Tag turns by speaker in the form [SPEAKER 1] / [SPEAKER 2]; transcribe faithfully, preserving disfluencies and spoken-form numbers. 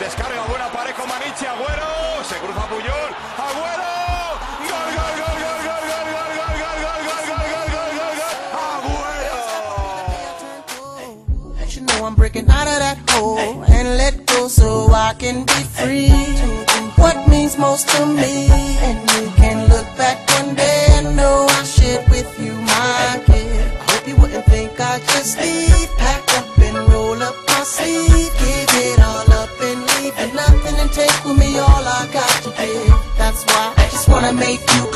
[SPEAKER 1] descarga, buena pared con Manichi, Agüero, se cruza Puyol, Agüero, gol, gol, gol, gol, gol, gol, gol, gol, gol, gol, gol, gol, gol, gol, gol, Agüero.
[SPEAKER 2] You know I'm breaking out of that hole and let go so I can be free. What means most to me, and you can look back one day and know I shared with you my kid. I hope you wouldn't think I just leave, pack up and roll up my sleeve, give it all up and leave, and nothing and take with me all I got to give. That's why I just wanna make you